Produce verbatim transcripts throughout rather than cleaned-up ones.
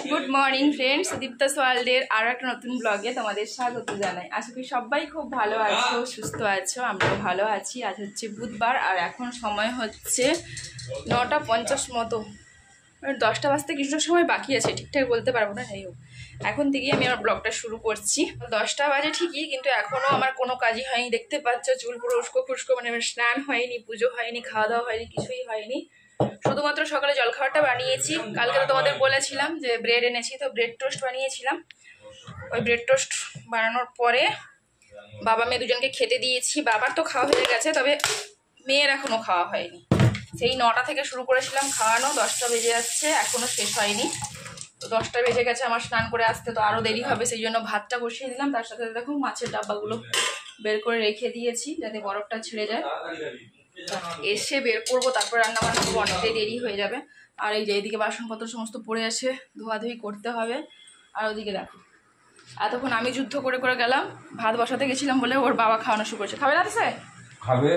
Good morning friends, দীপ্তাস ওয়ার্ল্ডের আরও একটা নতুন ব্লগে তোমাদের স্বাগত জানাই। আশা করি সবাই খুব ভালো আছো, সুস্থ আছো। আমরাও ভালো আছি। আজ হচ্ছে বুধবার আর এখন সময় হচ্ছে নটা পঞ্চাশ মতো, দশটা বাজতে কিছুটা সময় বাকি আছে, ঠিকঠাক বলতে পারবো না। যাই হোক, এখন থেকেই আমি আমার ব্লগটা শুরু করছি। দশটা বাজে ঠিকই, কিন্তু এখনও আমার কোনো কাজই হয়নি। দেখতে পাচ্ছ চুল পুরো উস্কো ফুস্কো, মানে স্নান হয়নি, পুজো হয়নি, খাওয়া দাওয়া হয়নি, কিছুই হয়নি। শুধুমাত্র সকালে জলখাবারটা বানিয়েছি। কালকে তো তোমাদের বলেছিলাম যে ব্রেড এনেছি, তো ব্রেড টোস্ট বানিয়েছিলাম। ওই ব্রেড টোস্ট বানানোর পরে বাবা মেয়ে দুজনকে খেতে দিয়েছি। বাবার তো খাওয়া হয়ে গেছে, তবে মেয়ের এখনো খাওয়া হয়নি। সেই নটা থেকে শুরু করেছিলাম খাওয়ানো, দশটা বেজে যাচ্ছে, এখনো শেষ হয়নি। তো দশটা বেজে গেছে, আমার স্নান করে আসতে তো আরও দেরি হবে, সেই জন্য ভাতটা বসিয়ে দিলাম। তার সাথে দেখো মাছের ডাব্বাগুলো বের করে রেখে দিয়েছি যাতে বরফটা ছেড়ে যায়। এসে বের করবো, তারপর রান্না বান্না করবো, অনেকটাই দেরি হয়ে যাবে। আর এই যে এইদিকে বাসনপত্র সমস্ত পড়ে আসে, ধোয়াধুয়ি করতে হবে। আর ওদিকে দেখো, এতক্ষণ আমি যুদ্ধ করে করে গেলাম, ভাত বসাতে গেছিলাম বলে ওর বাবা খাওয়ানো শুরু করেছে। খাবে না তো? খাবে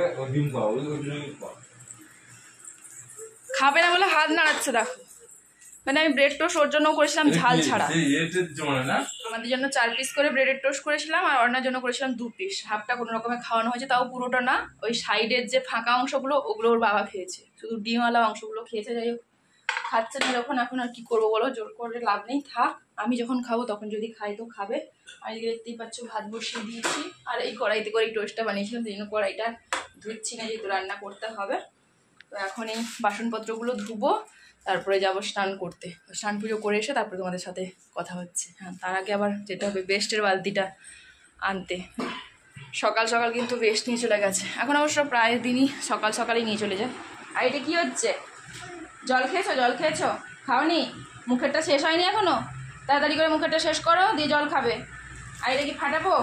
খাবে না বলে হাত নাড়াচ্ছে দেখো। মানে আমি ব্রেড টোস্ট ওর জন্য করেছিলাম ঝাল ছাড়া, আমাদের জন্য চার পিস করে ব্রেডের টোস্ট করেছিলাম, আর অর্ণার জন্য করেছিলাম দু পিস। হাফটা কোনো রকমে খাওয়ানো হয়েছে, তাও পুরোটা না। ওই সাইডের যে ফাঁকা অংশগুলো ওগুলো ওর বাবা খেয়েছে, শুধু ডিমওয়ালা অংশগুলো খেয়েছে। যাই হোক, খাচ্ছে না যখন, এখন আর কি করবো বলো, জোর করে লাভ নেই, থাক। আমি যখন খাবো তখন যদি খাই তো খাবে। আর এদিকে দেখতেই পাচ্ছ ভাত বসিয়ে দিয়েছি, আর এই কড়াইতে করে এই টোস্টটা বানিয়েছিলাম, সেই জন্য কড়াইটা ধুচ্ছি না, যেহেতু রান্না করতে হবে। তো এখন এই বাসনপত্রগুলো ধুবো, তারপরে যাবো স্নান করতে। স্নান পুজো করে এসে তারপরে তোমাদের সাথে কথা হচ্ছে। হ্যাঁ, তার আগে আবার যেতে হবে বেস্টের বালতিটা আনতে। সকাল সকাল কিন্তু বেস্ট নিয়ে চলে গেছে। এখন অবশ্য প্রায় দিনই সকাল সকালই নিয়ে চলে যায়। আর এটা কী হচ্ছে? জল খেয়েছো? জল খেয়েছো? খাওনি? মুখেরটা শেষ হয়নি এখনো? তাড়াতাড়ি করে মুখেরটা শেষ করো, দিয়ে জল খাবে। আর এটা কি ফাটাবো?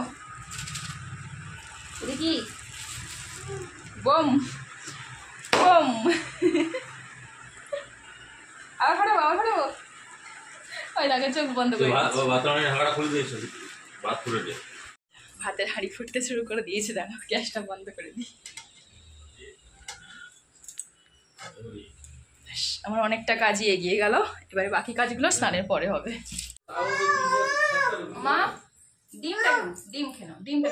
এটা কি বোম? বোম আবার ফাটাবো? আবার ফাটাবো? ওই লাগে, চোখ বন্ধ করে ভাতের হাঁড়ি ফুটতে শুরু করে দিয়েছে। দেখো, গ্যাসটা বন্ধ করে দিই। আমার অনেকটা কাজই এগিয়ে গেল। এবারে বাকি কাজগুলো স্নানের পরে হবে। মা ডিমটা ডিম খেনো, ডিমটা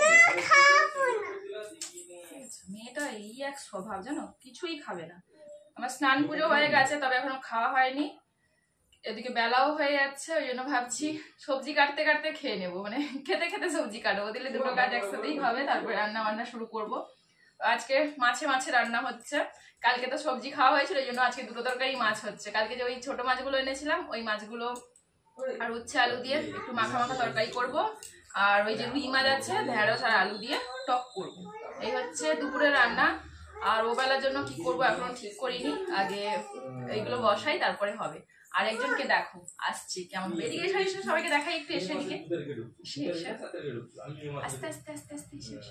মেয়েটা এই এক স্বভাব জানো, কিছুই খাবে না। আমার স্নান পুজো হয়ে গেছে, তবে এখনো খাওয়া হয়নি। এদিকে বেলাও হয়ে যাচ্ছে, ওই জন্য ভাবছি সবজি কাটতে কাটতে খেয়ে নেবো, মানে খেতে খেতে সবজি কাটবো, দিলে দুটো কাজ একসাথেই হবে। তারপরে রান্না বান্না শুরু করব। আজকে মাছে মাছে রান্না হচ্ছে। কালকে তো সবজি খাওয়া হয়েছিল, ওই জন্য আজকে দুটো তরকারি মাছ হচ্ছে। কালকে যে ওই ছোট মাছগুলো এনেছিলাম, ওই মাছগুলো আর উচ্ছে আলু দিয়ে একটু মাখা মাখা তরকারি করব। আর ওই যে রুই মাছ আছে, ঢেঁড়স আর আলু দিয়ে টক করব। এই হচ্ছে দুপুরের রান্না। আর ওবেলার জন্য কি করব এখনো ঠিক করিনি, আগে এইগুলো বসাই তারপরে হবে। আর একজনকে দেখো আসছে কেমন, এদিকে এসে এসে সবাইকে দেখাই একটু, এসে এদিকে আস্তে আস্তে আস্তে আস্তে এসে এসে।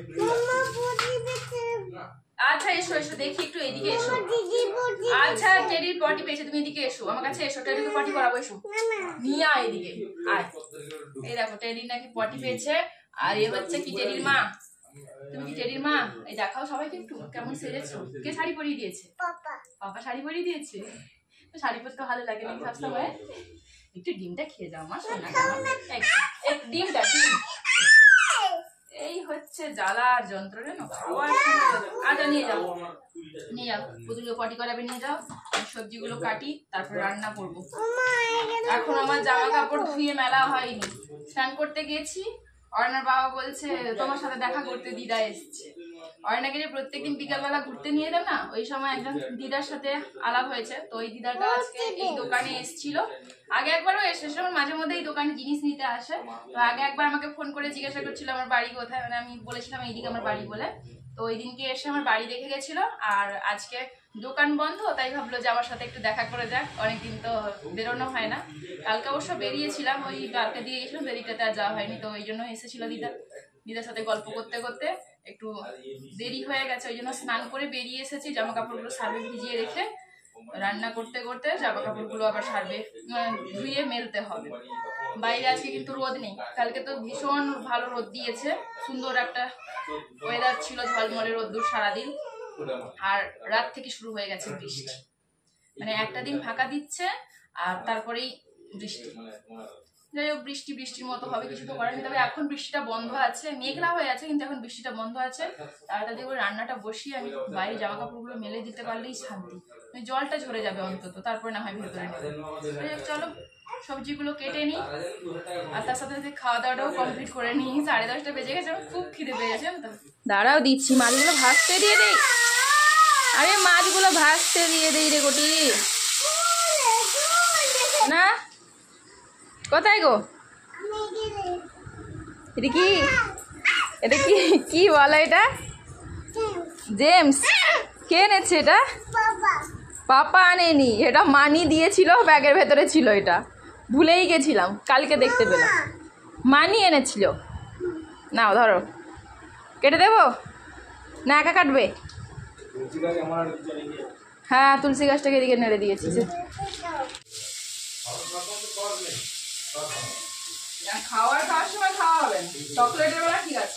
আচ্ছা এসো এসো, দেখি একটু এদিকে এসো। আচ্ছা টেডির পটি পেয়েছে, তুমি এদিকে এসো, আমার কাছে এসো, টেডিকে পটি করাবো, এসো নিয়ে আয় এদিকে আয়। এই দেখো টেডির নাকি পটি পেয়েছে। আর এ হচ্ছে কি টেডির মা। তুমি কি টেডির মা? এই দেখাও সবাইকে একটু কেমন সেজেছো। কে শাড়ি পরিয়ে দিয়েছে? পাপা। পাপা শাড়ি পরিয়ে দিয়েছে। শাড়ি পরতে ভালো লাগে না সবসময়? একটু ডিমটা খেয়ে যাও মা, সোনা ডিমটা। ডিম এই হচ্ছে জ্বালা আর যন্ত্রণা না খাওয়ার। আচ্ছা নিয়ে যাও, নিয়ে যাও, পুতুলকে পটি করাবে, নিয়ে যাও। সবজিগুলো কাটি, তারপর রান্না করবো। এখন আমার জামা কাপড় ধুয়ে মেলা হয়নি, স্নান করতে গেছি। অর্ণার বাবা বলছে তোমার সাথে দেখা করতে দিদা এসছে। অর্ণাকে যে প্রত্যেকদিন বিকালবেলা ঘুরতে নিয়ে দেব না, ওই সময় একজন দিদার সাথে আলাপ হয়েছে। তো ওই দিদাটা আজকে এই দোকানে এসেছিল। আগে একবারও এসে আমার মাঝে মধ্যে এই দোকানে জিনিস নিতে আসে। তো আগে একবার আমাকে ফোন করে জিজ্ঞাসা করছিল আমার বাড়ি কোথায়, মানে আমি বলেছিলাম এইদিকে আমার বাড়ি বলে। তো ওই দিনকে এসে আমার বাড়ি দেখে গেছিল। আর আজকে দোকান বন্ধ, তাই ভাবলো যে আমার সাথে একটু দেখা করে যাক, অনেকদিন তো বেরোনো হয় না। কালকে অবশ্য বেরিয়েছিলাম, ওই কালকে দিয়ে গেছিলাম, দেরিটাতে আর যাওয়া হয়নি। তো ওই জন্য এসেছিল দিদা। দিদার সাথে গল্প করতে করতে একটু দেরি হয়ে গেছে, ওই জন্য স্নান করে বেরিয়ে এসেছি। জামা কাপড়গুলো সার্ভে ভিজিয়ে রেখে রান্না করতে করতে জামা কাপড়গুলো আবার সার্ভে ধুয়ে মেলতে হবে। বাইরে আজকে কিন্তু রোদ নেই, কালকে তো ভীষণ ভালো রোদ দিয়েছে, সুন্দর একটা ওয়েদার ছিল, ঝলমলে রোদ্দুর সারাদিন। আর রাত থেকে শুরু হয়ে গেছে বৃষ্টি, মানে একটা দিন ফাঁকা দিচ্ছে আর তারপরেই বৃষ্টি। যাই হোক বৃষ্টি বৃষ্টির মতো হবে, কিছু তো করার নেই। তবে এখন বৃষ্টিটা বন্ধ আছে, মেঘলা হয়ে আছে কিন্তু এখন বৃষ্টিটা বন্ধ আছে। তাড়াতাড়ি করে রান্নাটা বসিয়ে আমি বাইরে জামা কাপড়গুলো মেলে দিতে পারলেই শান্তি, জলটা ঝরে যাবে অন্তত, তারপরে না হয় ভেতরে নেব। চলো সবজিগুলো কেটে নিই আর তার সাথে সাথে খাওয়া দাওয়াটাও কমপ্লিট করে নিই। সাড়ে দশটা বেজে গেছে, আমার খুব খিদে পেয়ে গেছে। দাঁড়াও দিচ্ছি, মাছগুলো ভাজতে দিয়ে দেই। আরে মাছগুলো ভাজতে দিয়ে দেই রে গোটি। না কোথায় গো? এটা কি, এটা কি কি বলো? এটা জেমস। কে এনেছে এটা? পাপা আনেনি, এটা মানি দিয়েছিল, ব্যাগের ভেতরে ছিল। এটা ভুলেই গেছিলাম, কালকে দেখতে পেলাম। মানি এনেছিল। নাও ধরো, কেটে দেবো না একা কাটবে? হ্যাঁ তুলসী গাছটাকে এদিকে নেড়ে দিয়েছি। খাওয়ার খাওয়ার সময় খাওয়া হবে না, চকলেটের বেলা ঠিক আছে।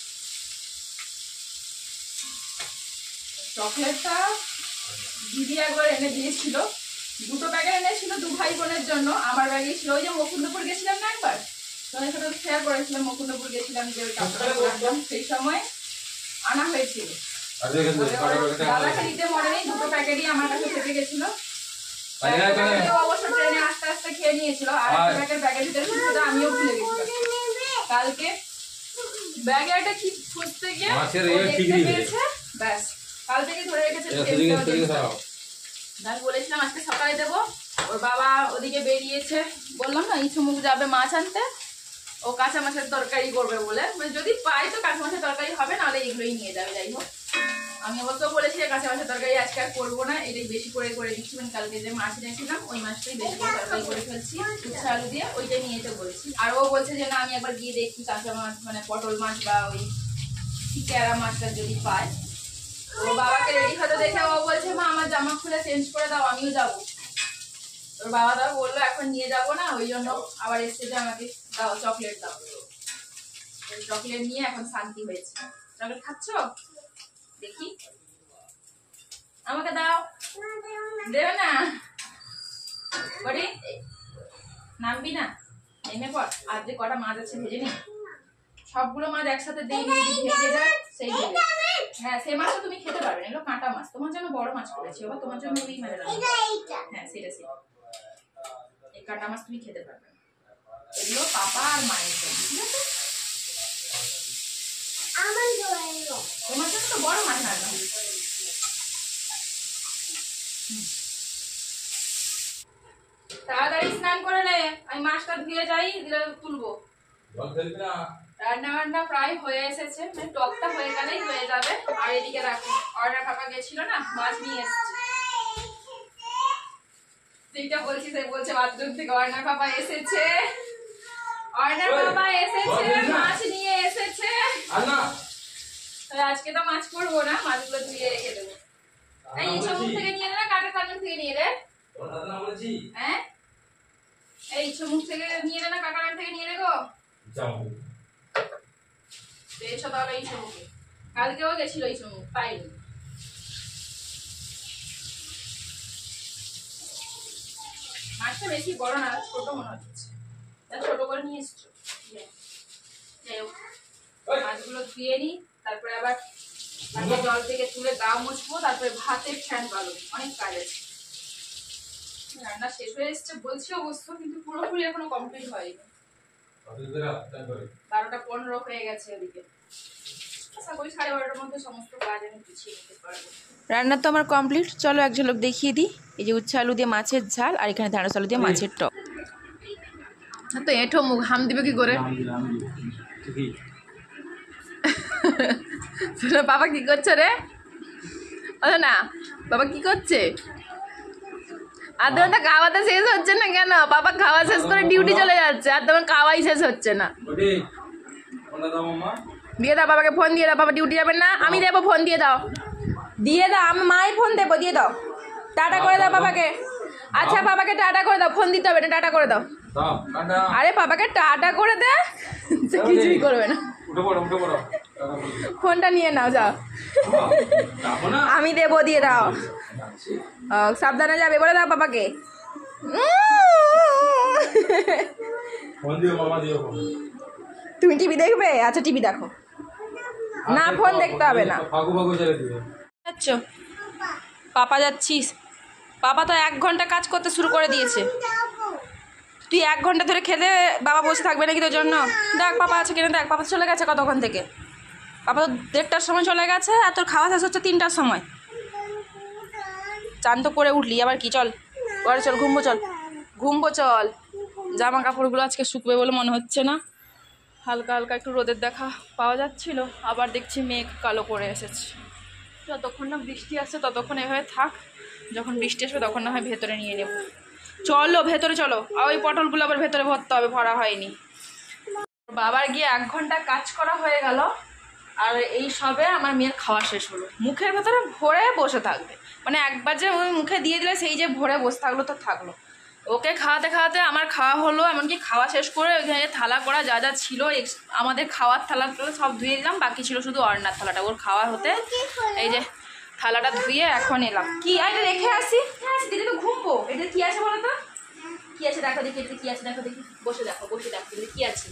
চকলেটটা দিদি একবার এনে দিয়েছিল, দুটো প্যাকেট এনেছিল দু ভাই বোনের জন্য। আমার ব্যাগে ছিল, ওই যে মুকুন্দপুর গেছিলাম না একবার, তোমার সাথে শেয়ার করেছিলাম, মুকুন্দপুর গেছিলাম যে ওই কাপড় সেই সময় আনা হয়েছিল। দাদাকে দিতে মনে নেই, দুটো প্যাকেটই আমার কাছে থেকে গেছিল। অবশ্য ট্রেনে আস্তে আস্তে খেয়ে নিয়েছিল, আর একটা প্যাকেট ব্যাগের ভিতরে ছিল, সেটা আমিও ভুলে গেছিলাম। কালকে ব্যাগে একটা কি খুঁজতে গিয়ে পেয়েছে, ব্যাস কাল থেকে ধরে রেখেছে। আমি বলেছিলাম আজকে সকালে দেবো, ওর বাবা ওদিকে বেরিয়েছে, বললাম না ইচ্ছু মুখ যাবে মাছ আনতে, ও কাঁচা মাছের তরকারি করবে বলে। মানে যদি পাই তো কাঁচা মাছের তরকারি হবে, নাহলে এগুলোই নিয়ে যাবে। যাই হোক আমি অবশ্য বলেছি কাঁচা মাছের তরকারি আজকে আর করবো না, এটাই বেশি করে করে দিচ্ছি। মানে কালকে যে মাছ এনেছিলাম ওই মাছটাই বেশি করে তরকারি করে ফেলছি, উচ্ছে আলু দিয়ে, ওইটাই নিয়ে যেতে বলেছি। আর ও বলছে যে না আমি একবার গিয়ে দেখি কাঁচা মাছ মানে পটল মাছ বা ওই ক্যারা মাছটা যদি পায়। ও বাবাকে রেডি হতে দেখে ও বলছে মা আমার জামা খুলে চেঞ্জ করে দাও, আমিও যাবো। তোর বাবা দাও বললো এখন নিয়ে যাবো না, ওই জন্য আবার এসছে যে আমাকে দাও চকলেট দাও। চকলেট নিয়ে এখন শান্তি হয়েছে। চকলেট খাচ্ছ? দেখি, আমাকে দাও। দেবে না? করি নামবি না, নেমে পর। আর যে কটা মাছ আছে ভেজে নি, সবগুলো মাছ একসাথে দিয়ে ভেজে যায় সেই ভেজে। হ্যাঁ সেই মাছটা তুমি খেতে পারবে না, এগুলো কাঁটা মাছ। তোমার জন্য বড় মাছ করেছি, এবার তোমার জন্য ওই মাছ। হ্যাঁ সেটা সেটা, এই কাঁটা মাছ তুমি খেতে পারবে না, এগুলো পাপা আর মায়ের জন্য, ঠিক আছে? তোমার জন্য তো বড় মাছ রান্না হবে। তাড়াতাড়ি স্নান করে নে, আমি মাছটা ধুয়ে যাই, দিলে তুলবো। রান্না বান্না প্রায় হয়ে এসেছে, মানে টকটা হয়ে গেলেই হয়ে যাবে। আর এদিকে রাখো, অর্ডার পাপা গেছিল না, মাছ নিয়ে এসেছে। যেটা বলছি সে বলছে বাথরুম থেকে অর্ডার পাপা এসেছে, অর্ডার পাপা এসেছে, মাছ নিয়ে এসেছে। আজকে তো মাছ করবো না, মাছগুলো ধুয়ে রেখে দেবো। এই ইচ্ছামুখ থেকে নিয়ে নে না কাটা কাটার থেকে নিয়ে রে? হ্যাঁ এই ইচ্ছামুখ থেকে নিয়ে নে না কাকার থেকে নিয়ে রে গো। এসো তাহলে ইচ্ছামুখে, কালকেও গেছিল ইচ্ছামুখ, পাইনি। মাছটা বেশি বড় না, ছোট মনে হচ্ছে, ছোট করে নিয়ে এসছো। যাই হোক মাছগুলো ধুয়ে নি, তারপরে আবার জল থেকে তুলে গা মুছবো, তারপরে ভাতের ফ্যান পালো, অনেক কাজ আছে। রান্না শেষ হয়ে এসছে বলছি অবশ্য, কিন্তু পুরোপুরি এখনো কমপ্লিট হয়নি। বারোটা পনেরো হয়ে গেছে ওদিকে। আশা করি সাড়ে বারোটার মধ্যে সমস্ত কাজ আমি গুছিয়ে নিতে পারবো। রান্না তো আমার কমপ্লিট, চলো এক ঝলক দেখিয়ে দিই। এই যে উচ্ছে আলু দিয়ে মাছের ঝাল, আর এখানে ঢ্যাঁড়স আলু দিয়ে মাছের টক। তো এঁঠো মুখ হাম দিবে কি করে? বাবা কি করছে রে? না বাবা কি করছে? আর তোমার তো খাওয়াতে শেষ হচ্ছে না কেন? বাবা খাওয়া শেষ করে ডিউটি চলে যাচ্ছে, আর তোমার খাওয়াই শেষ হচ্ছে না। দিয়ে দাও বাবাকে ফোন দিয়ে দাও, বাবা ডিউটি যাবেন না? আমি দেবো, ফোন দিয়ে দাও, দিয়ে দাও, আমি মাই ফোন দেবো, দিয়ে দাও, টাটা করে দাও বাবাকে। আচ্ছা বাবাকে টাটা করে দাও, ফোন দিতে হবে না, টাটা করে দাও। আরে বাবাকে টাটা করে দে, সে কিছুই করবে না। ফোনটা নিয়ে নাও, যাও, আমি দেবো, দিয়ে দাও। সাবধানে যাবে বলে দাও বাবাকে। তুমি টিভি দেখবে? আচ্ছা টিভি দেখো না, ফোন দেখতে হবে না। যাচ্ছ পাপা? যাচ্ছিস? বাবা তো এক ঘন্টা কাজ করতে শুরু করে দিয়েছে। তুই এক ঘন্টা ধরে খেলে বাবা বসে থাকবে নাকি তোর জন্য? দেখ পাপা আছে কিনা, দেখ পাপা চলে গেছে কতক্ষণ থেকে। পাপা তো দেড়টার সময় চলে গেছে আর তোর খাওয়া শেষ হচ্ছে তিনটার সময়। চান তো করে উঠলি, আবার কি? চল ঘরে চল, ঘুমবো চল, ঘুমবো চল। জামা কাপড়গুলো আজকে শুকবে বলে মনে হচ্ছে না, হালকা হালকা একটু রোদের দেখা পাওয়া যাচ্ছিল, আবার দেখছি মেঘ কালো করে এসেছে। যতক্ষণ না বৃষ্টি আসছে ততক্ষণ এভাবে থাক, যখন বৃষ্টি আসবে তখন না হয় ভেতরে নিয়ে নেব। চলো ভেতরে চলো, আর ওই পটলগুলো আবার ভেতরে ভরতে হবে, ভরা হয়নি। বাবার গিয়ে এক ঘন্টা কাজ করা হয়ে গেল, আর এই সবে আমার মেয়ের খাওয়া শেষ হলো। মুখের ভেতরে ভরে বসে থাকবে, মানে একবার যে ওই মুখে দিয়ে দিলে সেই যে ভরে বসে থাকলো তো থাকলো। ওকে খাওয়াতে খাওয়াতে আমার খাওয়া হলো, এমনকি খাওয়া শেষ করে ওইখানে থালা করা যা যা ছিল আমাদের খাওয়ার থালা সব ধুয়ে দিলাম, বাকি ছিল শুধু অর্ণার থালাটা। ওর খাওয়া হতে এই যে থালাটা ধুয়ে এখন এলাম। কি এটা রেখে আসি? হ্যাঁ দিদি তো ঘুমবো। এটা কি আছে বলো তো? কি আছে দেখো দেখি, এটা কি আছে দেখো দেখি, বসে দেখো বসে দেখো কি আছে।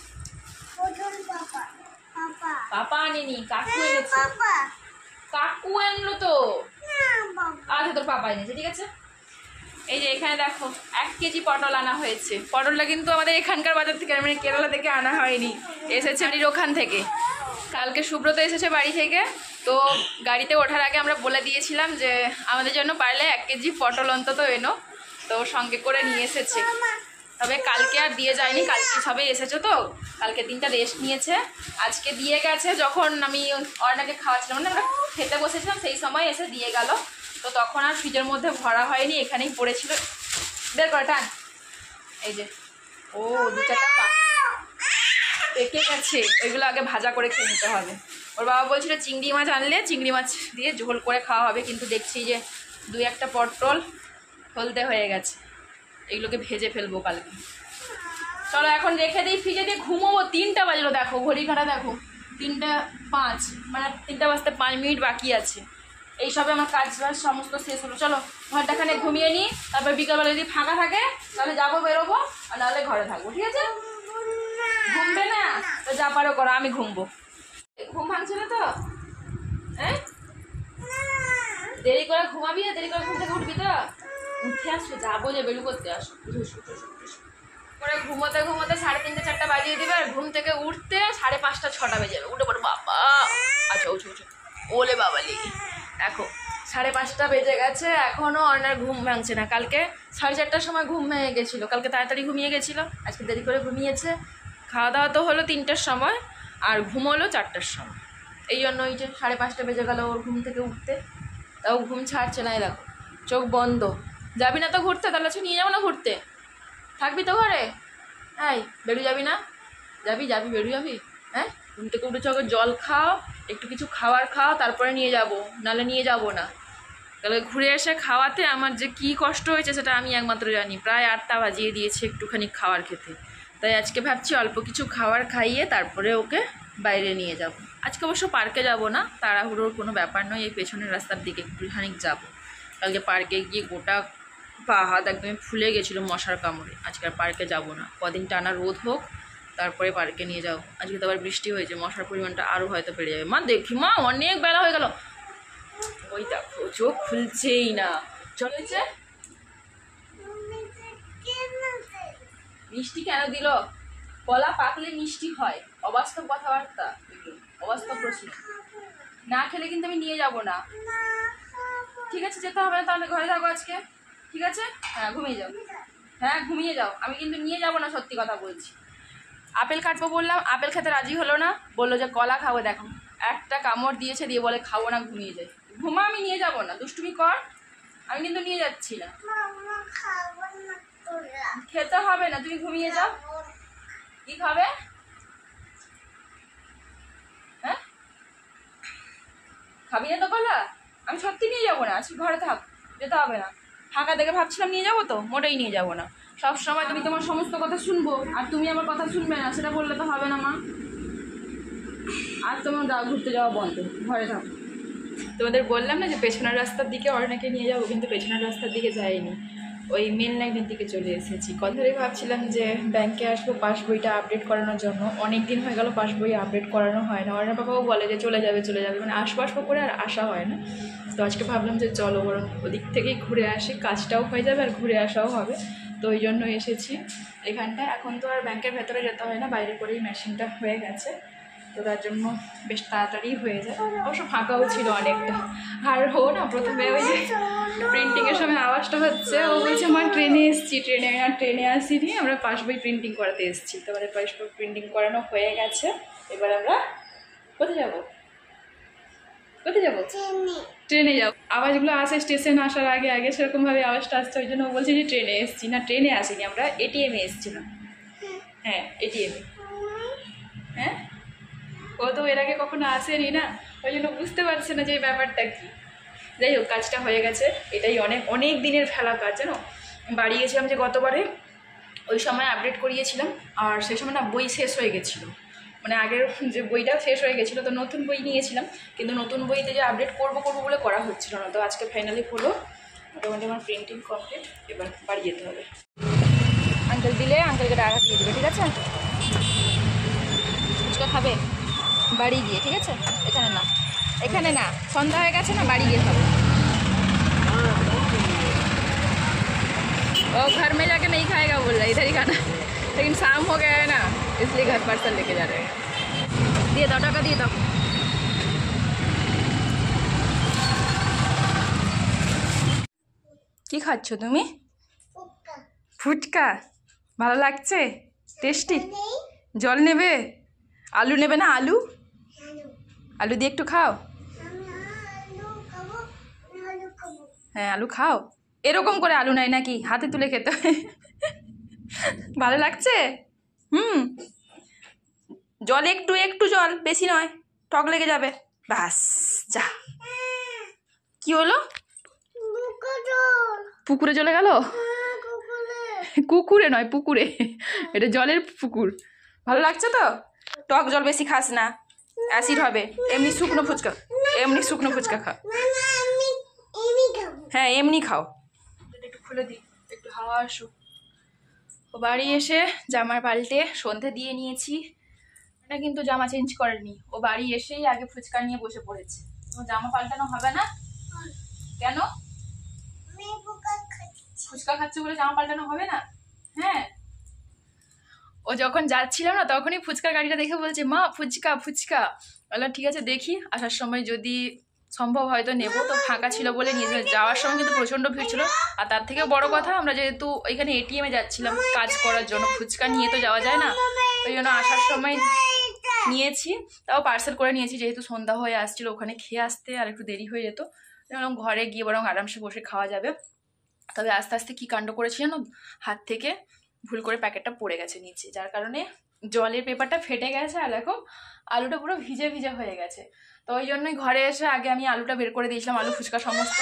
পাপা আনেনি, কাকু এনেছে। কাকু আনলো তো। আচ্ছা তোর পাপা এনেছে, ঠিক আছে। এই যে এখানে দেখো এক কেজি পটল আনা হয়েছে। পটলটা কিন্তু আমাদের এখানকার বাজার থেকে, মানে কেরালা থেকে আনা হয়নি, এসেছে বাড়ির ওখান থেকে। কালকে সুব্রত এসেছে বাড়ি থেকে, তো গাড়িতে ওঠার আগে আমরা বলে দিয়েছিলাম যে আমাদের জন্য পারলে এক কেজি পটল অন্তত এনো, তো সঙ্গে করে নিয়ে এসেছে। তবে কালকে আর দিয়ে যায়নি, কালকে সবাই এসেছে তো কালকে দিনটা রেস্ট নিয়েছে। আজকে দিয়ে গেছে, যখন আমি অর্ণাকে খাওয়াচ্ছিলাম, মানে আমরা খেতে বসেছিলাম সেই সময় এসে দিয়ে গেল। তো তখন আর ফ্রিজের মধ্যে ভরা হয়নি, এখানেই পড়েছিল। বের করে টান। এই যে ও দু চারটা পেকে গেছে, ওইগুলো আগে ভাজা করে খেয়ে নিতে হবে। ওর বাবা বলছিল চিংড়ি মাছ আনলে চিংড়ি মাছ দিয়ে ঝোল করে খাওয়া হবে, কিন্তু দেখছি যে দুই একটা পটল হলদে হয়ে গেছে, এগুলোকে ভেজে ফেলবো কালকে। চলো এখন রেখে দিই ফ্রিজে দিয়ে, ঘুমোবো। তিনটা বাজলো, দেখো ঘড়ি কাঁটা দেখো, তিনটা পাঁচ, মানে তিনটা বাজতে পাঁচ মিনিট বাকি আছে। এইসবে আমার কাজ বাজ সমস্ত শেষ হলো। চলো ঘন্টাখানে ঘুমিয়ে নিই, তারপর বিকালবেলা যদি ফাঁকা থাকে তাহলে যাবো, বেরোবো, আর নাহলে ঘরে থাকবো, ঠিক আছে? ঘুমবে না তো যা পারো করো, আমি ঘুমবো। ঘুম ভাঙছে না তো? হ্যাঁ দেরি করে ঘুমাবি না? দেরি করে ঘুম থেকে উঠবি তো? উঠে আসো, যাবো যে বেরু করতে আসো। করে ঘুমোতে ঘুমোতে সাড়ে তিনটে চারটা বাজিয়ে দিবে, আর ঘুম থেকে উঠতে সাড়ে পাঁচটা ছটা বেজে যাবে। উঠে পড়ো বাবা। আচ্ছা উঠো উঠো, ওলে বাবালি। দেখো সাড়ে পাঁচটা বেজে গেছে, এখনও অর্ণার ঘুম ভাঙছে না। কালকে সাড়ে চারটার সময় ঘুম ভেঙে গেছিলো, কালকে তাড়াতাড়ি ঘুমিয়ে গেছিলো, আজকে দেরি করে ঘুমিয়েছে। খাওয়া দাওয়া তো হলো তিনটার সময়, আর ঘুম হলো চারটার সময়। এই জন্য ওই যে সাড়ে পাঁচটা বেজে গেল ওর ঘুম থেকে উঠতে, তাও ঘুম ছাড়ছে না। দেখো চোখ বন্ধ। যাবি না তো ঘুরতে? তাহলে আজকে নিয়ে যাবো না ঘুরতে? থাকবি তো ঘরে? হ্যাঁ বেরু যাবি না? যাবি যাবি বেরু যাবি? হ্যাঁ ঘুম থেকে উঠেছ, ওকে জল খাও, একটু কিছু খাবার খাও, তারপরে নিয়ে যাব, নাহলে নিয়ে যাব না। তাহলে ঘুরে এসে খাওয়াতে আমার যে কী কষ্ট হয়েছে সেটা আমি একমাত্র জানি। প্রায় আটটা বাজিয়ে দিয়েছে একটুখানি খাওয়ার খেতে, তাই আজকে ভাবছি অল্প কিছু খাবার খাইয়ে তারপরে ওকে বাইরে নিয়ে যাব। আজকে অবশ্য পার্কে যাব না, তাড়াহুড়োর কোনো ব্যাপার নয়, এই পেছনের রাস্তার দিকে একটুখানি যাব। কালকে পার্কে গিয়ে গোটা পা হাত একদমই ফুলে গেছিলো মশার কামড়ে। আজকে আর পার্কে যাব না, কদিন টানা রোদ হোক তারপরে পার্কে নিয়ে যাও। আজকে তো আবার বৃষ্টি হয়েছে, মশার পরিমাণটা আরও হয়তো বেড়ে যাবে। মা দেখি মা, অনেক বেলা হয়ে গেল। ওই দেখো চোখ খুলছেই না। চলেছে মিষ্টি কেন দিল? কলা পাকলে মিষ্টি হয়, অবাস্তব কথাবার্তা, অবাস্তব প্রশ্ন। না খেলে কিন্তু আমি নিয়ে যাব না, ঠিক আছে? যেতে হবে না তাহলে, ঘরে থাকো আজকে, ঠিক আছে? হ্যাঁ ঘুমিয়ে যাও, হ্যাঁ ঘুমিয়ে যাও, আমি কিন্তু নিয়ে যাব না, সত্যি কথা বলছি। আপেল কাটবো বললাম, আপেল খেতে রাজি হলো না, বললো যে কলা খাবো। দেখো একটা কামড় দিয়েছে, দিয়ে বলে খাবো না, ঘুমিয়ে যায়। ঘুমা, আমি নিয়ে যাব না, দুষ্টুমি কর, আমি কিন্তু নিয়ে যাচ্ছি না। খেতে হবে না, তুমি ঘুমিয়ে যাও। কি খাবে? হ্যাঁ খাবি না তো কলা? আমি সত্যি নিয়ে যাবো না, আজকে ঘরে থাক, যেতে হবে না। ফাঁকা দেখে ভাবছিলাম নিয়ে যাবো, তো মোটেই নিয়ে যাবো না। সব সময় তুমি তোমার সমস্ত কথা শুনবো আর তুমি আমার কথা শুনবে না, সেটা বললে তো হবে না মা। আর তোমার গা ঘুরতে যাওয়া বন্ধ, ঘরে থাকো। তোমাদের বললাম না যে পেছনের রাস্তার দিকে অর্ণাকে নিয়ে যাবো, কিন্তু পেছনের রাস্তার দিকে যাইনি। ওই মেন লাইনের দিকে চলে এসেছি। কত ধরে ভাবছিলাম যে ব্যাংকে আসবো পাসবইটা আপডেট করানোর জন্য, অনেক দিন হয়ে গেল পাসবই আপডেট করানো হয় না। অর্ণা বাবাও বলে যে চলে যাবে চলে যাবে, মানে আসবো আসবো করে আর আসা হয় না। তো আজকে ভাবলাম যে চলো বরং ওদিক থেকেই ঘুরে আসি, কাজটাও হয়ে যাবে আর ঘুরে আসাও হবে। তো ওই জন্য এসেছি এখানটায়। এখন তো আর ব্যাংকের ভেতরে যেতে হয় না, বাইরে করেই মেশিনটা হয়ে গেছে, তো তার জন্য বেশ তাড়াতাড়ি হয়ে যায়। অবশ্য ফাঁকাও ছিল অনেকটা। আর ও না প্রথমে ওই যে প্রিন্টিংয়ের সময় আওয়াজটা হচ্ছে, ও বলছে মা ট্রেনে এসেছি, ট্রেনে আর ট্রেনে আসিনি, আমরা পাসবই প্রিন্টিং করাতে এসেছি। তো আমাদের পাসবই প্রিন্টিং করানো হয়ে গেছে। এবার আমরা কোথায় যাবো কোথায় যাবো ট্রেনে যাবো। আওয়াজগুলো আসে স্টেশন আসার আগে আগে, সেরকমভাবে আওয়াজটা আসছে, ওই জন্য ও বলছে যে ট্রেনে এসেছি। না ট্রেনে আসিনি, আমরা এটিএমে এসেছিলাম। হ্যাঁ এটিএমে। হ্যাঁ ও তো এর আগে কখনো আসেনি না, ওই জন্য বুঝতে পারছে না যে এই ব্যাপারটা কী। যাই হোক কাজটা হয়ে গেছে, এটাই অনেক অনেক দিনের ফেলা কাজ জানো। বাড়ি গেছিলাম যে গতবারে, ওই সময় আপডেট করিয়েছিলাম, আর সেই সময় না বই শেষ হয়ে গেছিলো, মানে আগের যে বইটাও শেষ হয়ে গেছিলো, তো নতুন বই নিয়েছিলাম, কিন্তু নতুন বইতে যে আপডেট করবো করবো বলে করা হচ্ছিলো না। তো আজকে ফাইনালি হলো, মোটামুটি আমার প্রিন্টিং কমপ্লিট। এবার বাড়ি যেতে হবে। আঙ্কেল দিলে আঙ্কেলকে টাকা দিয়ে দেবে, ঠিক আছে? ফুচকা খাবে বাড়ি গিয়ে, ঠিক আছে? এখানে না, এখানে না, সন্ধ্যা হয়ে গেছে না, বাড়ি গিয়ে খাবে। वो घर में जाके नहीं खाएगा बोल रहा है, इधर ही खाना, लेकिन शाम हो गया है ना, इसलिए घर पार्सल लेके जा रहे हैं। दिए दो टाका दिए दो। কি খাচ্ছ তুমি? ফুচকা ভালো লাগছে? টেস্টি? জল নেবে? আলু নেবে না? আলু আলু দিয়ে একটু খাও। হ্যাঁ আলু খাও। এরকম করে আলু নাই নাকি, হাতে তুলে খেতে হয়। ভালো লাগছে? হুম জল একটু একটু জল, বেশি নয়, টক লেগে যাবে। বাস যা। কি হলো? পুকুরে চলে গেল? কুকুরে নয় পুকুরে, এটা জলের পুকুর। ভালো লাগছে তো? টক জল বেশি খাস না, অ্যাসিড হবে। এমনি শুকনো ফুচকা, এমনি শুকনো ফুচকা খা। হ্যাঁ এমনি খাও। একটু খুলে দিই, একটু হাওয়া আসুক। ও বাড়ি এসে জামার পাল্টে সন্ধে দিয়ে নিয়েছি, এটা কিন্তু জামা চেঞ্জ করেনি। ও বাড়ি এসেই আগে ফুচকা নিয়ে বসে পড়েছে। তোমার জামা পাল্টানো হবে না কেন? ফুচকা খাচ্ছে বলে জামা পাল্টানো হবে না? হ্যাঁ ও যখন যাচ্ছিলাম না, তখনই ফুচকার গাড়িটা দেখে বলছে মা ফুচকা ফুচকা। বললাম ঠিক আছে দেখি, আসার সময় যদি সম্ভব হয়তো নেবো। তো ফাঁকা ছিল বলে নিয়ে যাওয়ার সময় কিন্তু প্রচণ্ড ভিড় ছিল। আর তার থেকে বড় কথা, আমরা যেহেতু ওইখানে এটিএমে যাচ্ছিলাম কাজ করার জন্য, ফুচকা নিয়ে তো যাওয়া যায় না, ওই জন্য আসার সময় নিয়েছি। তাও পার্সেল করে নিয়েছি, যেহেতু সন্ধ্যা হয়ে আসছিল, ওখানে খেয়ে আসতে আর একটু দেরি হয়ে যেত। যেমন ঘরে গিয়ে বরং আরামসে বসে খাওয়া যাবে। তবে আস্তে আস্তে কী কাণ্ড করেছি জানো, হাত থেকে ভুল করে প্যাকেটটা পড়ে গেছে নিচে, যার কারণে জলের পেপারটা ফেটে গেছে, আর এখন আলুটা পুরো ভিজে ভিজে হয়ে গেছে। তো ওই জন্যই ঘরে এসে আগে আমি আলুটা বের করে দিয়েছিলাম, আলু ফুচকা সমস্ত।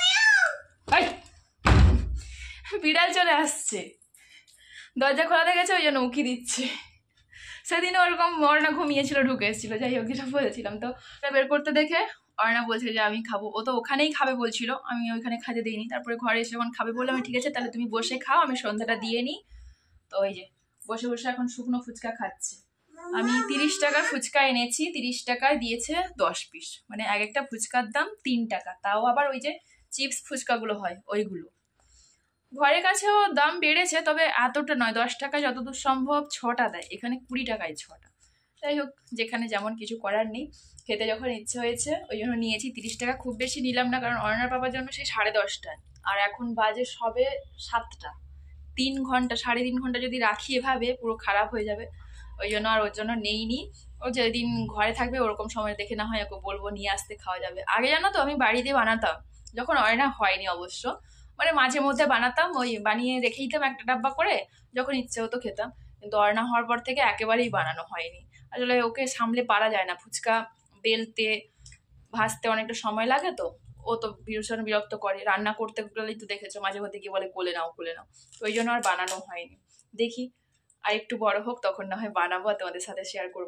বিড়াল চলে আসছে, দরজা খোলা দেখেছে, ওই জন্য উকি দিচ্ছে। সেদিনও ওরকম অর্ণা ঘুমিয়েছিল, ঢুকে এসেছিল, যাই হোক যেটা বলেছিলাম। তো ওটা বের করতে দেখে অর্ণা বলছে যে আমি খাবো। ও তো ওখানেই খাবে বলছিল, আমি ওইখানে খাইতে দিইনি। তারপরে ঘরে এসে যখন খাবে বললাম, আমি ঠিক আছে তাহলে তুমি বসে খাও, আমি সন্ধ্যাটা দিয়ে নিই। তো ওই যে বসে বসে এখন শুকনো ফুচকা খাচ্ছি। আমি তিরিশ টাকার ফুচকা এনেছি, তিরিশ টাকায় দিয়েছে দশ পিস, মানে এক একটা ফুচকার দাম তিন টাকা। তাও আবার ওই যে চিপস ফুচকাগুলো হয় ওইগুলো। ঘরের কাছেও দাম বেড়েছে, তবে এতটা নয়, দশ টাকায় যতদূর সম্ভব ছটা দেয়, এখানে কুড়ি টাকায় ছটা। যাই হোক যেখানে যেমন কিছু করার নেই, খেতে যখন ইচ্ছে হয়েছে ওই জন্য নিয়েছি। তিরিশ টাকা খুব বেশি নিলাম না, কারণ অর্ণার পাপার জন্য সেই সাড়ে দশটায়, আর এখন বাজে সবে সাতটা। তিন ঘন্টা সাড়ে তিন ঘন্টা যদি রাখি এভাবে পুরো খারাপ হয়ে যাবে, ওই জন্য আর ওর জন্য নেইনি। ও যেদিন ঘরে থাকবে ওরকম সময় দেখে না হয় ওকে বলবো নিয়ে আসতে, খাওয়া যাবে। আগে জানো তো আমি বাড়িতে বানাতাম, যখন অর্ণা হয়নি অবশ্য, মানে মাঝে মধ্যে বানাতাম, ওই বানিয়ে রেখে দিতাম একটা ডাব্বা করে, যখন ইচ্ছে হতো খেতাম। কিন্তু অর্ণা হওয়ার পর থেকে একেবারেই বানানো হয়নি। আসলে ওকে সামলে পারা যায় না, ফুচকা বেলতে ভাজতে অনেকটা সময় লাগে, তো ও তো ভীষণ বিরক্ত করে। রান্না করতে গেলেই তো দেখেছো মাঝে মধ্যে গিয়ে বলে কোলে নাও কোলে নাও, তো ওই জন্য আর বানানো হয়নি। দেখি আর একটু বড় হোক, তখন না হয় বানাবো আর তোমাদের সাথে শেয়ার করবো।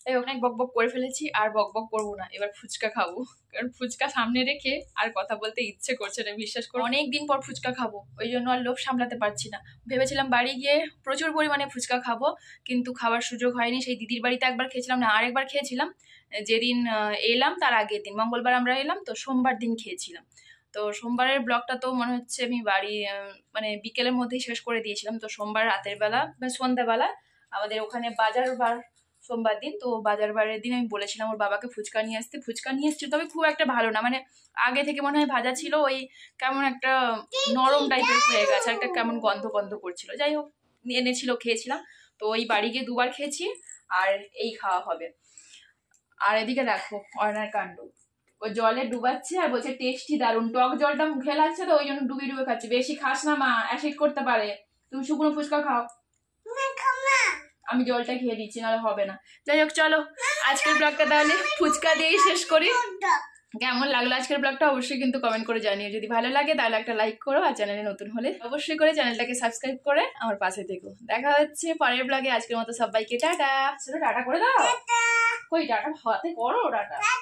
এই অনেক বক বক করে ফেলেছি, আর বক বক করবো না, এবার ফুচকা খাবো। কারণ ফুচকা সামনে রেখে আর কথা বলতে ইচ্ছে করছে না, বিশ্বাস করো অনেকদিন পর ফুচকা খাবো, ওই জন্য আর লোভ সামলাতে পারছি না। ভেবেছিলাম বাড়ি গিয়ে প্রচুর পরিমাণে ফুচকা খাবো, কিন্তু খাওয়ার সুযোগ হয়নি। সেই দিদির বাড়িতে একবার খেয়েছিলাম, না আরেকবার খেয়েছিলাম যেদিন এলাম তার আগের দিন, মঙ্গলবার আমরা এলাম তো সোমবার দিন খেয়েছিলাম। তো সোমবারের ব্লগটা তো মনে হচ্ছে আমি বাড়ি মানে বিকেলের মধ্যেই শেষ করে দিয়েছিলাম। তো সোমবার রাতের বেলা বা সন্ধ্যাবেলা আমাদের ওখানে বাজার বার, সোমবার দিন তো বাজার বারের দিন আমি বলেছিলাম ওর বাবাকে ফুচকা নিয়ে আসতে, ফুচকা নিয়ে এসেছিল, তবে খুব একটা ভালো না, মানে আগে থেকে মনে হয় ভাজা ছিল, ওই কেমন একটা নরম টাইপের হয়ে গেছে, একটা কেমন গন্ধ গন্ধ করছিল। যাই হোক এনেছিল, খেয়েছিলাম। তো ওই বাড়ি গিয়ে দুবার খেয়েছি, আর এই খাওয়া হবে। আর এদিকে দেখো অয়নার কাণ্ড, ও জলে ডুবাচ্ছে আর বলছে টেস্টি দারুন, টক জলটা মুখে লাগছে তো ওই জন্য ডুবিয়ে ডুবে খাচ্ছে। বেশি খাস না মা, অ্যাসিড করতে পারে, তুমি শুকনো ফুচকা খাও। আমি জলটা খেয়ে দিচ্ছি, নাহলে হবে না। যাই হোক চলো আজকের ব্লগটা তাহলে ফুচকা দিয়েই শেষ করি। কেমন লাগলো আজকের ব্লগটা অবশ্যই কিন্তু কমেন্ট করে জানিও, যদি ভালো লাগে তাহলে একটা লাইক করো, আর চ্যানেলে নতুন হলে অবশ্যই করে চ্যানেলটাকে সাবস্ক্রাইব করে আমার পাশে থেকো। দেখা হচ্ছে পরের ব্লগে, আজকের মতো সবাইকে টাটা। সেটা টাটা করে দাও, কই টাটা হাতে করো টাটা।